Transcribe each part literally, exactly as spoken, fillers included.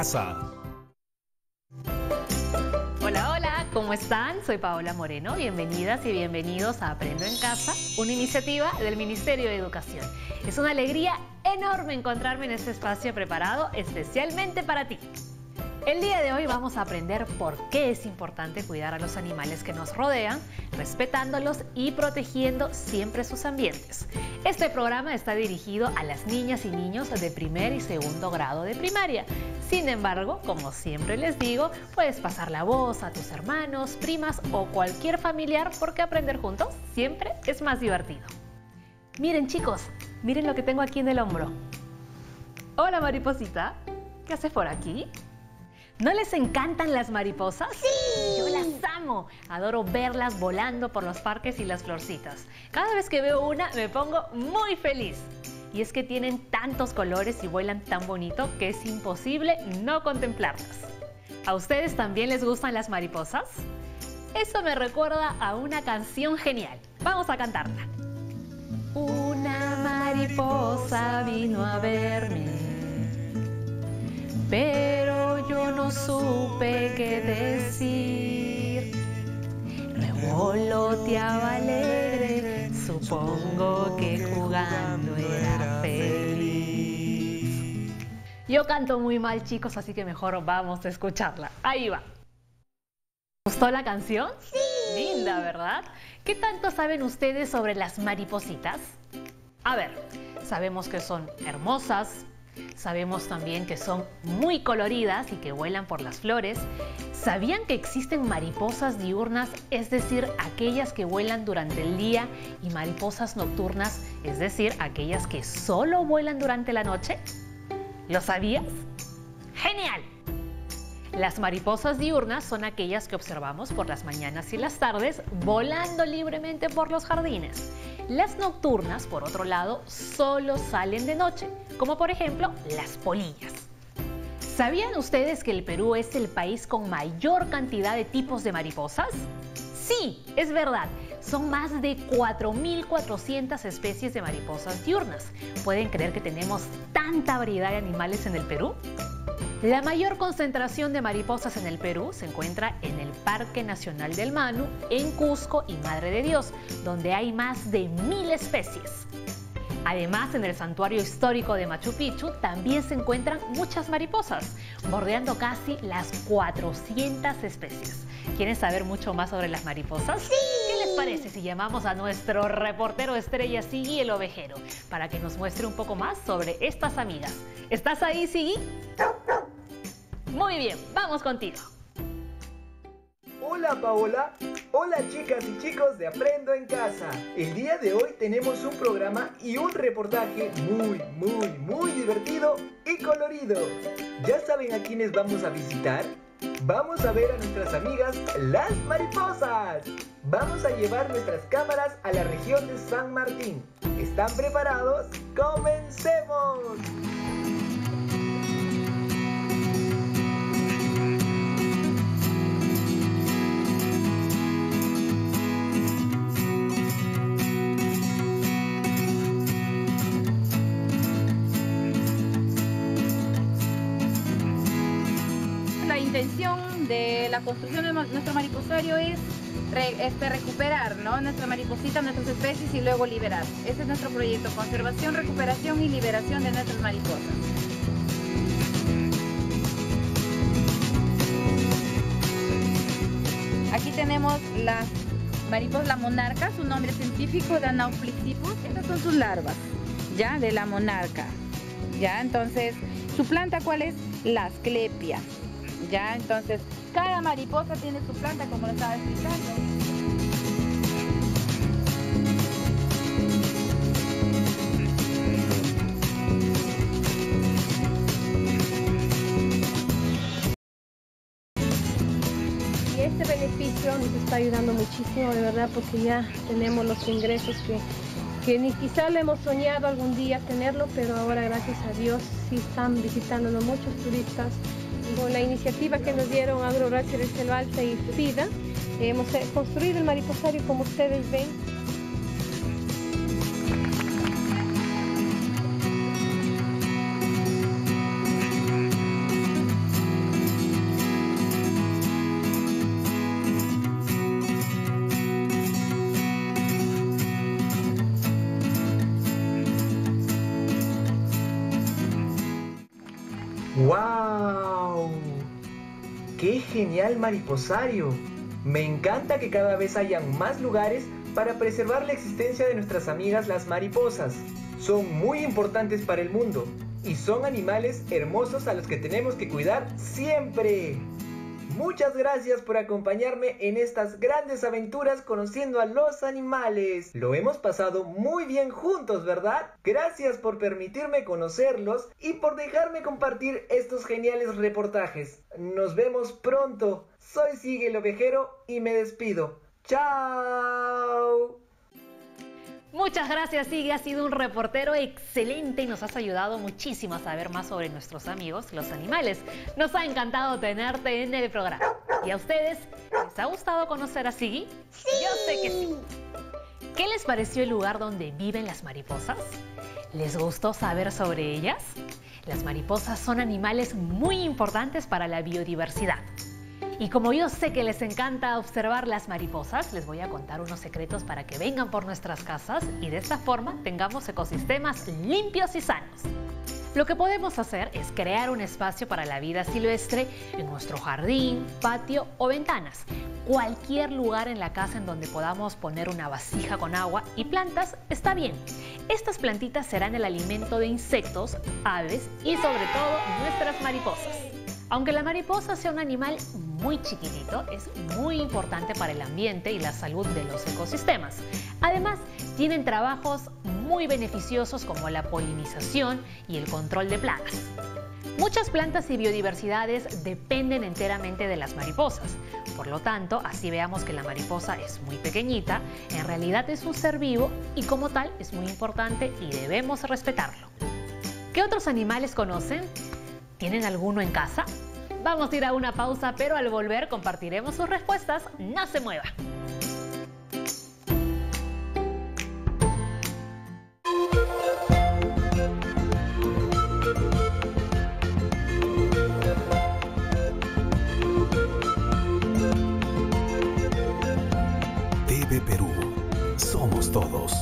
casa. Hola, hola, ¿cómo están? Soy Paola Moreno. Bienvenidas y bienvenidos a Aprendo en Casa, una iniciativa del Ministerio de Educación. Es una alegría enorme encontrarme en este espacio preparado especialmente para ti. El día de hoy vamos a aprender por qué es importante cuidar a los animales que nos rodean, respetándolos y protegiendo siempre sus ambientes. Este programa está dirigido a las niñas y niños de primer y segundo grado de primaria. Sin embargo, como siempre les digo, puedes pasar la voz a tus hermanos, primas o cualquier familiar porque aprender juntos siempre es más divertido. Miren chicos, miren lo que tengo aquí en el hombro. Hola mariposita, ¿qué haces por aquí? ¿No les encantan las mariposas? ¡Sí! Yo las amo. Adoro verlas volando por los parques y las florcitas. Cada vez que veo una me pongo muy feliz. Y es que tienen tantos colores y vuelan tan bonito que es imposible no contemplarlas. ¿A ustedes también les gustan las mariposas? Eso me recuerda a una canción genial. Vamos a cantarla. Una mariposa vino a verme, pero yo no supe qué decir. Revoloteaba alegre, supongo que jugando era feliz. Yo canto muy mal, chicos, así que mejor vamos a escucharla. Ahí va. ¿Gustó la canción? Sí. Linda, ¿verdad? ¿Qué tanto saben ustedes sobre las maripositas? A ver, sabemos que son hermosas. Sabemos también que son muy coloridas y que vuelan por las flores. ¿Sabían que existen mariposas diurnas, es decir, aquellas que vuelan durante el día, y mariposas nocturnas, es decir, aquellas que solo vuelan durante la noche? ¿Lo sabías? ¡Genial! Las mariposas diurnas son aquellas que observamos por las mañanas y las tardes volando libremente por los jardines. Las nocturnas, por otro lado, solo salen de noche, como por ejemplo las polillas. ¿Sabían ustedes que el Perú es el país con mayor cantidad de tipos de mariposas? Sí, es verdad. Son más de cuatro mil cuatrocientas especies de mariposas diurnas. ¿Pueden creer que tenemos tanta variedad de animales en el Perú? La mayor concentración de mariposas en el Perú se encuentra en el Parque Nacional del Manu, en Cusco y Madre de Dios, donde hay más de mil especies. Además, en el Santuario Histórico de Machu Picchu también se encuentran muchas mariposas, bordeando casi las cuatrocientas especies. ¿Quieren saber mucho más sobre las mariposas? ¡Sí! ¿Qué les parece si llamamos a nuestro reportero estrella Siggy el ovejero para que nos muestre un poco más sobre estas amigas? ¿Estás ahí, Siggy? Muy bien, vamos contigo. Hola Paola, hola chicas y chicos de Aprendo en Casa. El día de hoy tenemos un programa y un reportaje muy, muy, muy divertido y colorido. ¿Ya saben a quiénes vamos a visitar? Vamos a ver a nuestras amigas las mariposas. Vamos a llevar nuestras cámaras a la región de San Martín. ¿Están preparados? ¡Comencemos! La intención de la construcción de nuestro mariposario es re, este, recuperar, ¿no?, nuestra mariposita, nuestras especies y luego liberar. Ese es nuestro proyecto: conservación, recuperación y liberación de nuestras mariposas. Aquí tenemos las mariposas, la monarca, su nombre científico, Danauplicipus. Estas son sus larvas, ya, de la monarca. Ya, entonces, ¿su planta cuál es? La asclepia. Ya, entonces, cada mariposa tiene su planta, como lo estaba explicando. Y este beneficio nos está ayudando muchísimo, de verdad, porque ya tenemos los ingresos que, que ni quizá lo hemos soñado algún día tenerlo, pero ahora, gracias a Dios, sí están visitándonos muchos turistas. Con la iniciativa que nos dieron Agrorancher El Selva Alta y FIDA, hemos construido el mariposario como ustedes ven. ¡Qué genial mariposario! Me encanta que cada vez hayan más lugares para preservar la existencia de nuestras amigas las mariposas. Son muy importantes para el mundo y son animales hermosos a los que tenemos que cuidar siempre. Muchas gracias por acompañarme en estas grandes aventuras conociendo a los animales. Lo hemos pasado muy bien juntos, ¿verdad? Gracias por permitirme conocerlos y por dejarme compartir estos geniales reportajes. Nos vemos pronto. Soy Sigue el Ovejero y me despido. ¡Chao! Muchas gracias, Sigue. Has sido un reportero excelente y nos has ayudado muchísimo a saber más sobre nuestros amigos, los animales. Nos ha encantado tenerte en el programa. ¿Y a ustedes? ¿Les ha gustado conocer a Sigue? ¡Sí! Yo sé que sí. ¿Qué les pareció el lugar donde viven las mariposas? ¿Les gustó saber sobre ellas? Las mariposas son animales muy importantes para la biodiversidad. Y como yo sé que les encanta observar las mariposas, les voy a contar unos secretos para que vengan por nuestras casas y de esta forma tengamos ecosistemas limpios y sanos. Lo que podemos hacer es crear un espacio para la vida silvestre en nuestro jardín, patio o ventanas. Cualquier lugar en la casa en donde podamos poner una vasija con agua y plantas está bien. Estas plantitas serán el alimento de insectos, aves y sobre todo nuestras mariposas. Aunque la mariposa sea un animal muy chiquitito, es muy importante para el ambiente y la salud de los ecosistemas. Además, tienen trabajos muy beneficiosos como la polinización y el control de plagas. Muchas plantas y biodiversidades dependen enteramente de las mariposas. Por lo tanto, así veamos que la mariposa es muy pequeñita, en realidad es un ser vivo y como tal es muy importante y debemos respetarlo. ¿Qué otros animales conocen? ¿Tienen alguno en casa? Vamos a ir a una pausa, pero al volver compartiremos sus respuestas. No se mueva. T V Perú. Somos todos.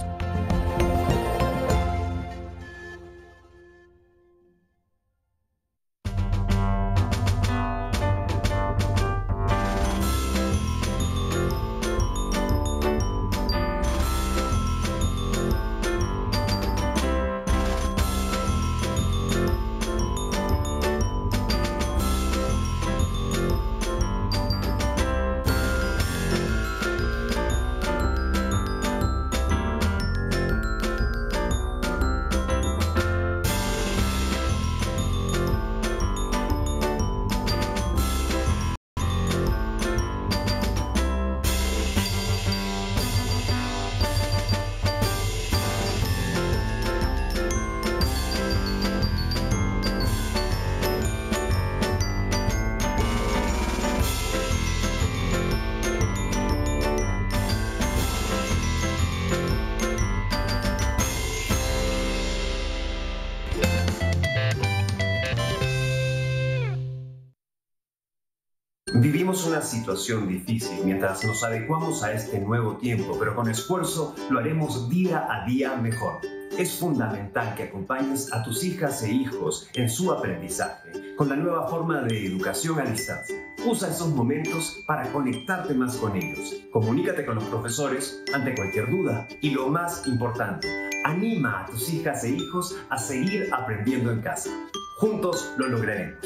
Vivimos una situación difícil mientras nos adecuamos a este nuevo tiempo, pero con esfuerzo lo haremos día a día mejor. Es fundamental que acompañes a tus hijas e hijos en su aprendizaje con la nueva forma de educación a distancia. Usa esos momentos para conectarte más con ellos. Comunícate con los profesores ante cualquier duda y lo más importante, anima a tus hijas e hijos a seguir aprendiendo en casa. Juntos lo lograremos.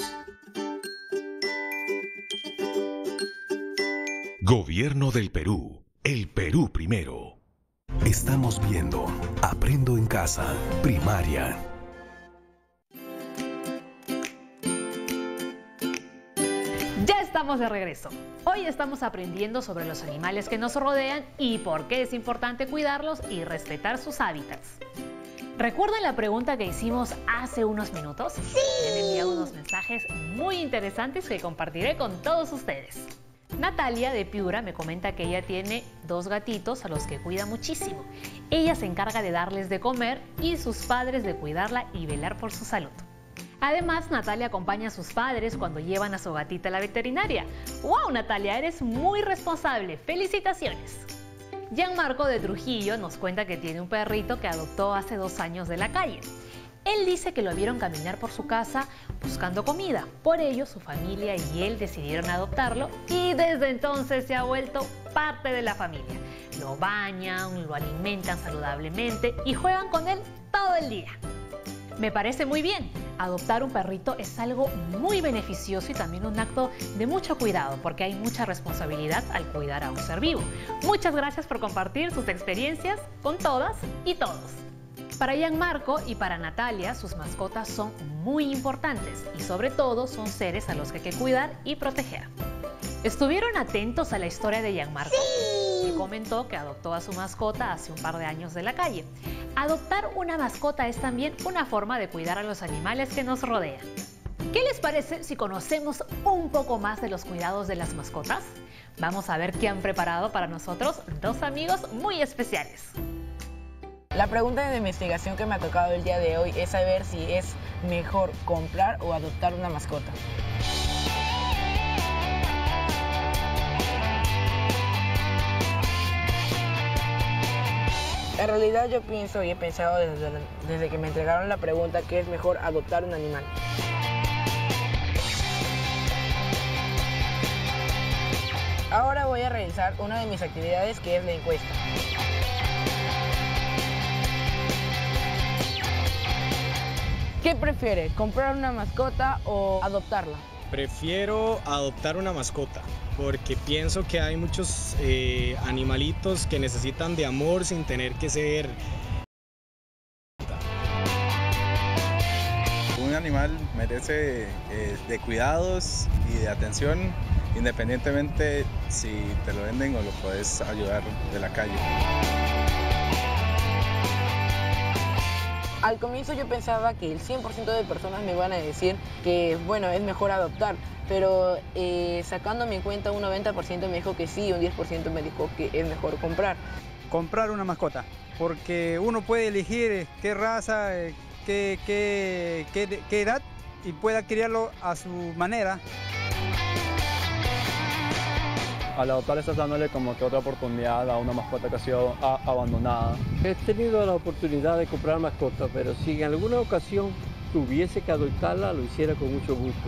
Gobierno del Perú. El Perú primero. Estamos viendo Aprendo en Casa, primaria. Ya estamos de regreso. Hoy estamos aprendiendo sobre los animales que nos rodean y por qué es importante cuidarlos y respetar sus hábitats. ¿Recuerdan la pregunta que hicimos hace unos minutos? Sí. Me han enviado unos mensajes muy interesantes que compartiré con todos ustedes. Natalia de Piura me comenta que ella tiene dos gatitos a los que cuida muchísimo. Ella se encarga de darles de comer y sus padres de cuidarla y velar por su salud. Además, Natalia acompaña a sus padres cuando llevan a su gatita a la veterinaria. ¡Wow, Natalia! Eres muy responsable. ¡Felicitaciones! Gianmarco de Trujillo nos cuenta que tiene un perrito que adoptó hace dos años de la calle. Él dice que lo vieron caminar por su casa buscando comida. Por ello, su familia y él decidieron adoptarlo y desde entonces se ha vuelto parte de la familia. Lo bañan, lo alimentan saludablemente y juegan con él todo el día. Me parece muy bien. Adoptar un perrito es algo muy beneficioso y también un acto de mucho cuidado porque hay mucha responsabilidad al cuidar a un ser vivo. Muchas gracias por compartir sus experiencias con todas y todos. Para Gianmarco y para Natalia, sus mascotas son muy importantes y sobre todo son seres a los que hay que cuidar y proteger. ¿Estuvieron atentos a la historia de Gianmarco? Sí. Que comentó que adoptó a su mascota hace un par de años de la calle. Adoptar una mascota es también una forma de cuidar a los animales que nos rodean. ¿Qué les parece si conocemos un poco más de los cuidados de las mascotas? Vamos a ver qué han preparado para nosotros dos amigos muy especiales. La pregunta de investigación que me ha tocado el día de hoy es saber si es mejor comprar o adoptar una mascota. En realidad yo pienso y he pensado desde, desde que me entregaron la pregunta que es mejor adoptar un animal. Ahora voy a realizar una de mis actividades que es la encuesta. ¿Qué prefiere, comprar una mascota o adoptarla? Prefiero adoptar una mascota porque pienso que hay muchos eh, animalitos que necesitan de amor sin tener que ser. Un animal merece eh, de cuidados y de atención independientemente si te lo venden o lo puedes ayudar de la calle. Al comienzo yo pensaba que el cien por ciento de personas me iban a decir que bueno, es mejor adoptar, pero eh, sacando mi cuenta un noventa por ciento me dijo que sí y un diez por ciento me dijo que es mejor comprar. Comprar una mascota, porque uno puede elegir qué raza, qué, qué, qué, qué edad y pueda criarlo a su manera. Al adoptar estás dándole como que otra oportunidad a una mascota que ha sido a, abandonada. He tenido la oportunidad de comprar mascota, pero si en alguna ocasión tuviese que adoptarla, lo hiciera con mucho gusto.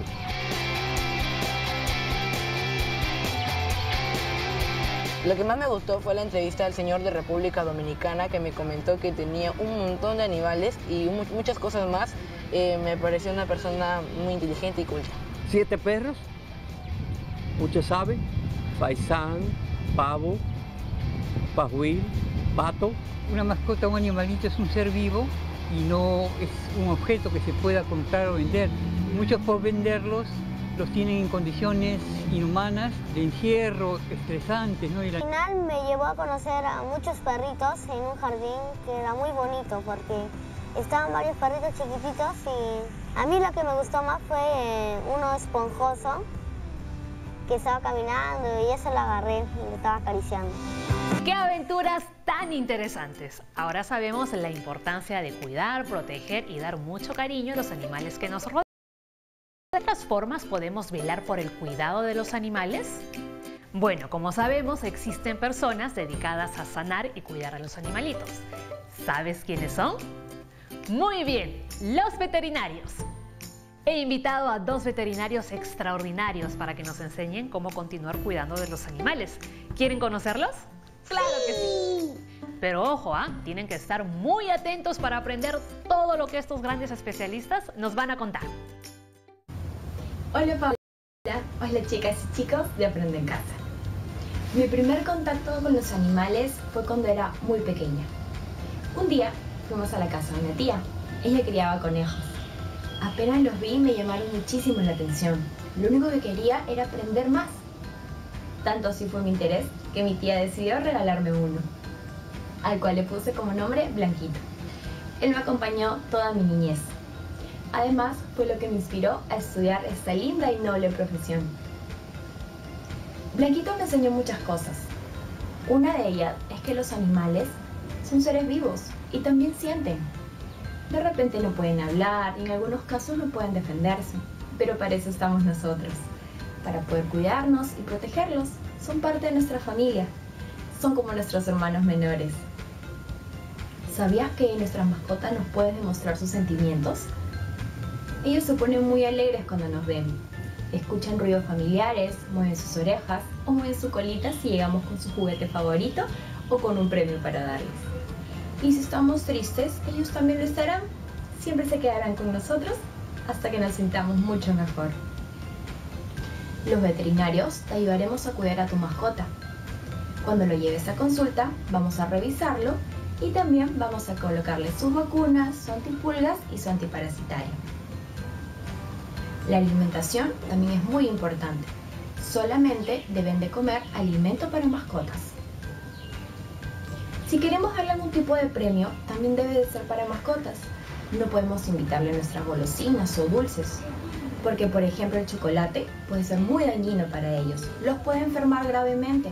Lo que más me gustó fue la entrevista al señor de República Dominicana que me comentó que tenía un montón de animales y muchas cosas más. Eh, me pareció una persona muy inteligente y culta. Siete perros, muchas aves, faisán, pavo, pajuil, pato. Una mascota, un animalito es un ser vivo y no es un objeto que se pueda comprar o vender. Muchos por venderlos los tienen en condiciones inhumanas, de encierro, estresantes, ¿no? Y la... Al final me llevó a conocer a muchos perritos en un jardín que era muy bonito porque estaban varios perritos chiquititos y a mí lo que me gustó más fue uno esponjoso que estaba caminando y eso lo agarré y lo estaba acariciando. ¡Qué aventuras tan interesantes! Ahora sabemos la importancia de cuidar, proteger y dar mucho cariño a los animales que nos rodean. ¿De otras formas podemos velar por el cuidado de los animales? Bueno, como sabemos, existen personas dedicadas a sanar y cuidar a los animalitos. ¿Sabes quiénes son? Muy bien, los veterinarios. He invitado a dos veterinarios extraordinarios para que nos enseñen cómo continuar cuidando de los animales. ¿Quieren conocerlos? ¡Claro que sí! Pero ojo, ¿ah? Tienen que estar muy atentos para aprender todo lo que estos grandes especialistas nos van a contar. Hola Paula, hola chicas y chicos de Aprende en Casa. Mi primer contacto con los animales fue cuando era muy pequeña. Un día fuimos a la casa de una tía, ella criaba conejos. Apenas los vi me llamaron muchísimo la atención, lo único que quería era aprender más. Tanto así fue mi interés que mi tía decidió regalarme uno, al cual le puse como nombre Blanquito. Él me acompañó toda mi niñez. Además, fue lo que me inspiró a estudiar esta linda y noble profesión. Blanquito me enseñó muchas cosas. Una de ellas es que los animales son seres vivos y también sienten. De repente no pueden hablar y en algunos casos no pueden defenderse, pero para eso estamos nosotros, para poder cuidarnos y protegerlos. Son parte de nuestra familia, son como nuestros hermanos menores. ¿Sabías que nuestras mascotas nos pueden demostrar sus sentimientos? Ellos se ponen muy alegres cuando nos ven. Escuchan ruidos familiares, mueven sus orejas o mueven su colita si llegamos con su juguete favorito o con un premio para darles. Y si estamos tristes, ellos también lo estarán. Siempre se quedarán con nosotros hasta que nos sintamos mucho mejor. Los veterinarios te ayudaremos a cuidar a tu mascota. Cuando lo lleves a consulta, vamos a revisarlo y también vamos a colocarle sus vacunas, su antipulgas y su antiparasitario. La alimentación también es muy importante. Solamente deben de comer alimento para mascotas. Si queremos darle algún tipo de premio, también debe de ser para mascotas. No podemos invitarle nuestras golosinas o dulces, porque por ejemplo el chocolate puede ser muy dañino para ellos, los puede enfermar gravemente.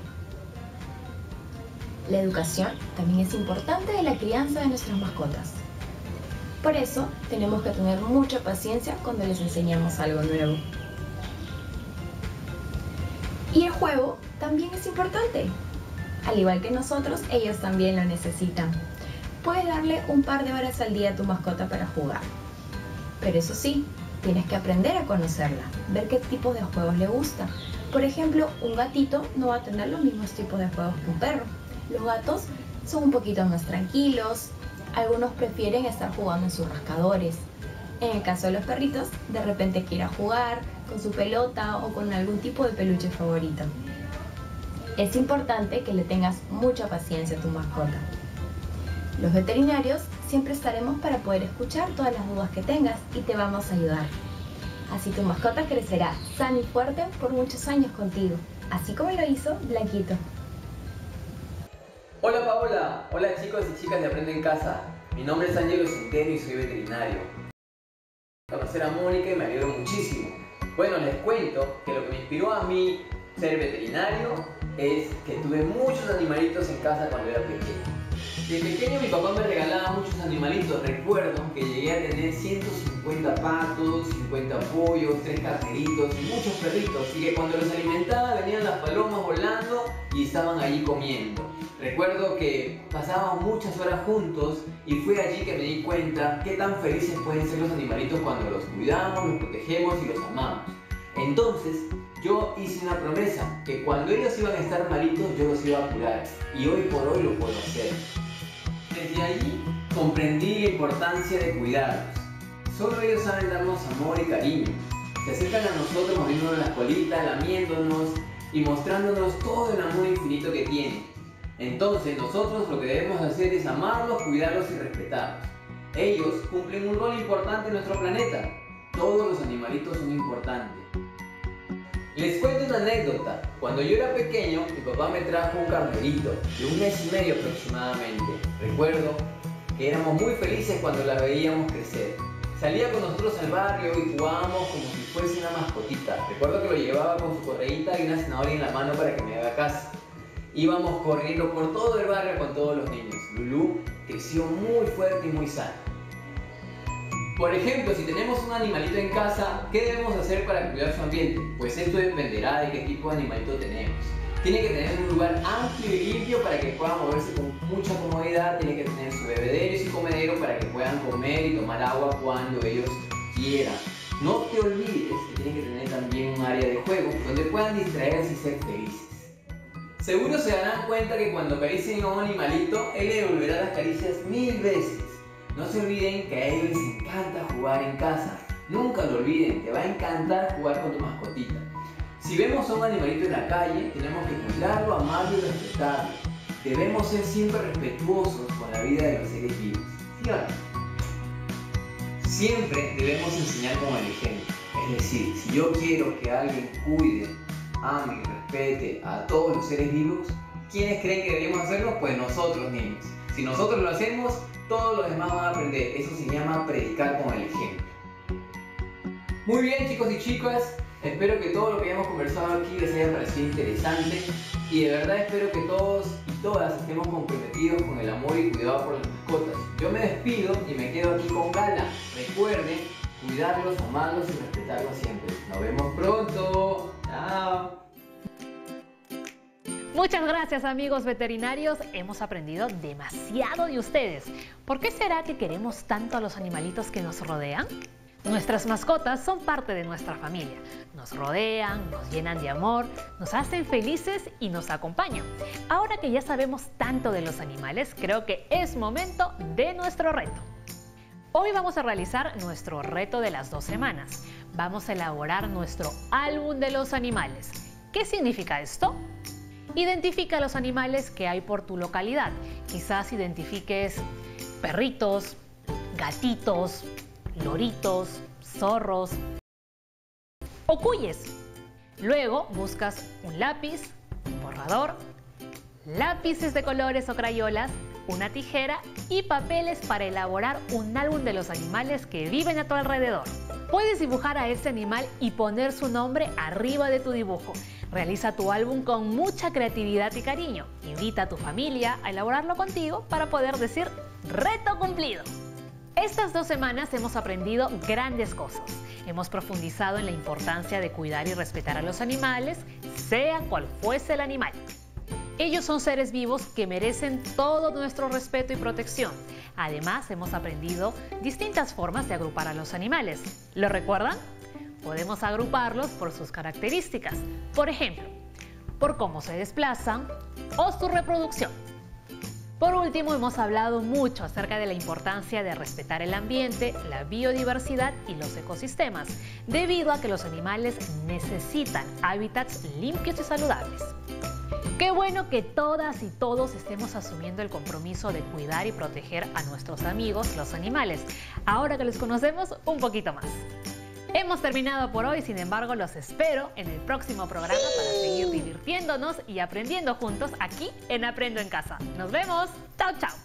La educación también es importante de la crianza de nuestras mascotas. Por eso tenemos que tener mucha paciencia cuando les enseñamos algo nuevo. Y el juego también es importante. Al igual que nosotros, ellos también lo necesitan. Puedes darle un par de horas al día a tu mascota para jugar. Pero eso sí, tienes que aprender a conocerla, ver qué tipos de juegos le gustan. Por ejemplo, un gatito no va a tener los mismos tipos de juegos que un perro. Los gatos son un poquito más tranquilos, algunos prefieren estar jugando en sus rascadores. En el caso de los perritos, de repente quiera jugar con su pelota o con algún tipo de peluche favorito. Es importante que le tengas mucha paciencia a tu mascota. Los veterinarios siempre estaremos para poder escuchar todas las dudas que tengas y te vamos a ayudar. Así tu mascota crecerá sana y fuerte por muchos años contigo, así como lo hizo Blanquito. Hola Paola, hola chicos y chicas de Aprende en Casa. Mi nombre es Ángelo Centeno y soy veterinario. Conocer a Mónica y me alegró muchísimo. Bueno, les cuento que lo que me inspiró a mí ser veterinario es que tuve muchos animalitos en casa cuando era pequeño. De pequeño mi papá me regalaba muchos animalitos. Recuerdo que llegué a tener ciento cincuenta patos, cincuenta pollos, tres carneritos y muchos perritos. Y que cuando los alimentaba venían las palomas volando y estaban allí comiendo. Recuerdo que pasábamos muchas horas juntos y fue allí que me di cuenta qué tan felices pueden ser los animalitos cuando los cuidamos, los protegemos y los amamos. Entonces yo hice una promesa, que cuando ellos iban a estar malitos yo los iba a curar, y hoy por hoy lo puedo hacer. Desde allí comprendí la importancia de cuidarlos. Solo ellos saben darnos amor y cariño. Se acercan a nosotros moviéndonos la colita, lamiéndonos y mostrándonos todo el amor infinito que tienen. Entonces nosotros lo que debemos hacer es amarlos, cuidarlos y respetarlos. Ellos cumplen un rol importante en nuestro planeta. Todos los animalitos son importantes. Les cuento una anécdota. Cuando yo era pequeño, mi papá me trajo un carnerito de un mes y medio aproximadamente. Recuerdo que éramos muy felices cuando la veíamos crecer. Salía con nosotros al barrio y jugábamos como si fuese una mascotita. Recuerdo que lo llevaba con su correíta y una zanahoria en la mano para que me haga caso. Íbamos corriendo por todo el barrio con todos los niños. Lulú creció muy fuerte y muy sano. Por ejemplo, si tenemos un animalito en casa, ¿qué debemos hacer para cuidar su ambiente? Pues esto dependerá de qué tipo de animalito tenemos. Tiene que tener un lugar amplio y limpio para que puedan moverse con mucha comodidad. Tiene que tener su bebedero y su comedero para que puedan comer y tomar agua cuando ellos quieran. No te olvides que tiene que tener también un área de juego donde puedan distraerse y ser felices. Seguro se darán cuenta que cuando acaricien a un animalito, él le devolverá las caricias mil veces. No se olviden que a ellos les encanta jugar en casa. Nunca lo olviden, te va a encantar jugar con tu mascotita. Si vemos a un animalito en la calle, tenemos que cuidarlo, amarlo y respetarlo. Debemos ser siempre respetuosos con la vida de los seres vivos. ¿Sí o no? Siempre debemos enseñar con el ejemplo. Es decir, si yo quiero que alguien cuide, ame y respete a todos los seres vivos, ¿quiénes creen que deberíamos hacerlo? Pues nosotros mismos. Si nosotros lo hacemos, todos los demás van a aprender. Eso se llama predicar con el ejemplo. Muy bien, chicos y chicas, espero que todo lo que hayamos conversado aquí les haya parecido interesante y de verdad espero que todos y todas estemos comprometidos con el amor y cuidado por las mascotas. Yo me despido y me quedo aquí con Gala. Recuerden cuidarlos, amarlos y respetarlos siempre. Nos vemos pronto. Chao. Muchas gracias, amigos veterinarios. Hemos aprendido demasiado de ustedes. ¿Por qué será que queremos tanto a los animalitos que nos rodean? Nuestras mascotas son parte de nuestra familia. Nos rodean, nos llenan de amor, nos hacen felices y nos acompañan. Ahora que ya sabemos tanto de los animales, creo que es momento de nuestro reto. Hoy vamos a realizar nuestro reto de las dos semanas. Vamos a elaborar nuestro álbum de los animales. ¿Qué significa esto? Identifica los animales que hay por tu localidad. Quizás identifiques perritos, gatitos, loritos, zorros o cuyes. Luego buscas un lápiz, un borrador, lápices de colores o crayolas, una tijera y papeles para elaborar un álbum de los animales que viven a tu alrededor. Puedes dibujar a ese animal y poner su nombre arriba de tu dibujo. Realiza tu álbum con mucha creatividad y cariño. Invita a tu familia a elaborarlo contigo para poder decir reto cumplido. Estas dos semanas hemos aprendido grandes cosas. Hemos profundizado en la importancia de cuidar y respetar a los animales, sea cual fuese el animal. Ellos son seres vivos que merecen todo nuestro respeto y protección. Además, hemos aprendido distintas formas de agrupar a los animales. ¿Lo recuerdan? Podemos agruparlos por sus características. Por ejemplo, por cómo se desplazan o su reproducción. Por último, hemos hablado mucho acerca de la importancia de respetar el ambiente, la biodiversidad y los ecosistemas, debido a que los animales necesitan hábitats limpios y saludables. Qué bueno que todas y todos estemos asumiendo el compromiso de cuidar y proteger a nuestros amigos, los animales, ahora que los conocemos un poquito más. Hemos terminado por hoy, sin embargo, los espero en el próximo programa para seguir divirtiéndonos y aprendiendo juntos aquí en Aprendo en Casa. ¡Nos vemos! ¡Chao, chao!